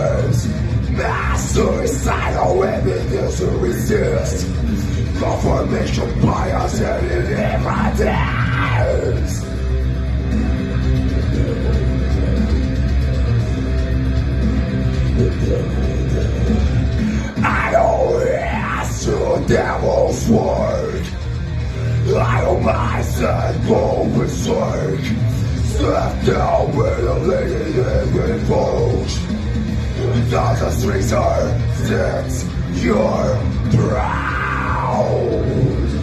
is mass suicidal evidence to resist confirmation bias and evidence. I don't ask the devil's word. I don't mind and go berserk. Step down where the lady is invoked. Because the streets are set your proud.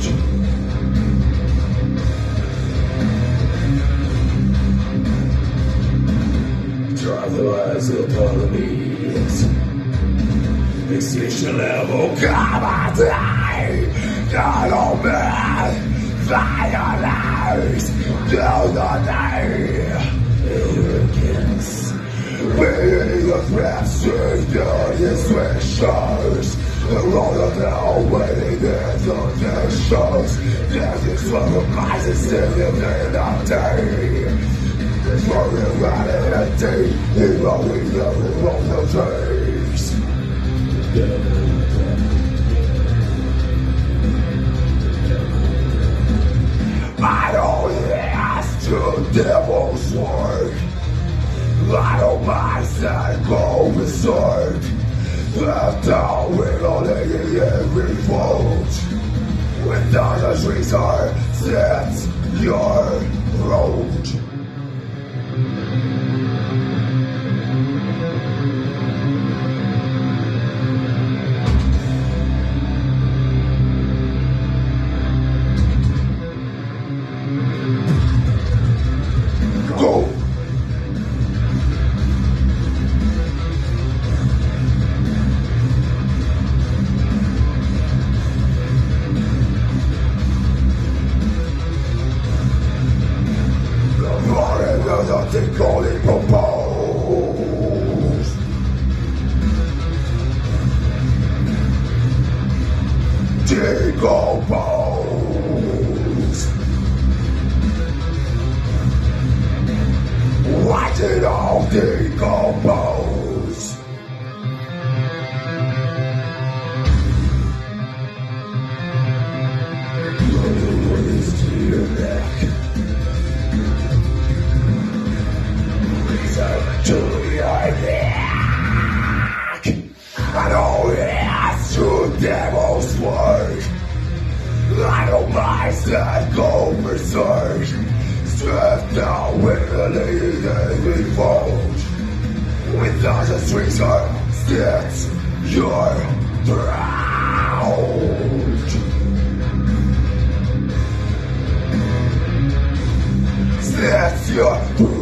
Driverless economies, extinction level commodity. Not all men violence till the day. Arrogance, being aggressive, dirty switchers. Around the hell waiting in the conditions. Death is for the crisis in the day. For humanity, even we never wrong the days. I don't ask the devil's word. I don't mind and go berserk. Left down with all the revolt. When the streets are set your road. Go! Nothing calling propose. Decompose. Watch it all decompose. What is to your neck? To your neck. I don't ask to devil's word. I don't mind that go berserk. Step down with the lady and revolt. When the streets are set your proud. Set your proud.